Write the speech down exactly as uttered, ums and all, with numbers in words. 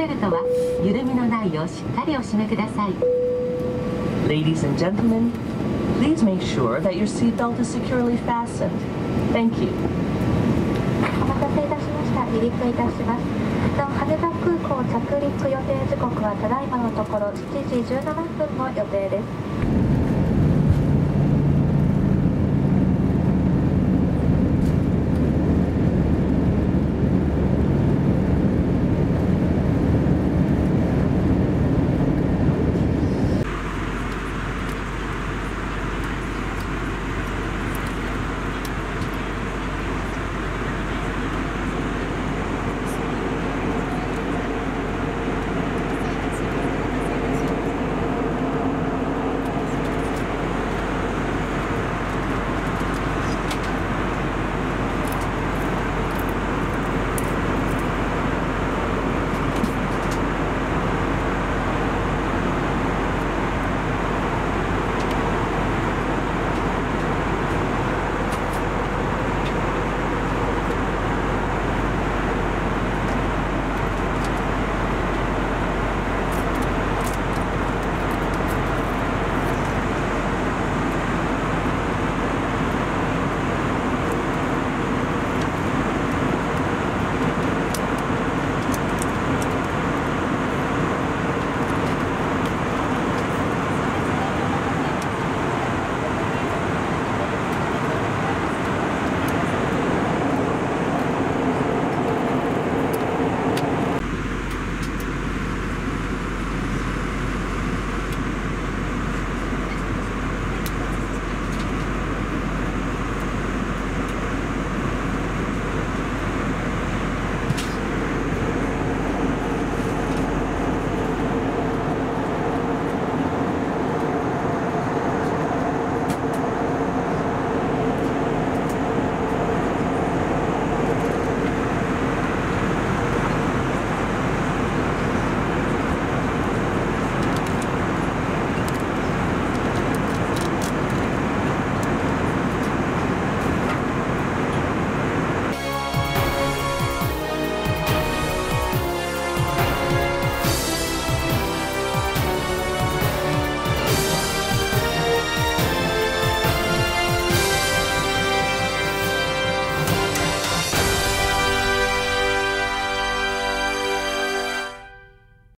ベルトは緩みのないようしっかりお締めください。 Ladies and gentlemen, please make sure that your seatbelt is securely fastened. Thank you. お待たせいたしました。離陸いたします。羽田空港着陸予定時刻はただいまのところしちじじゅうななふんの予定です。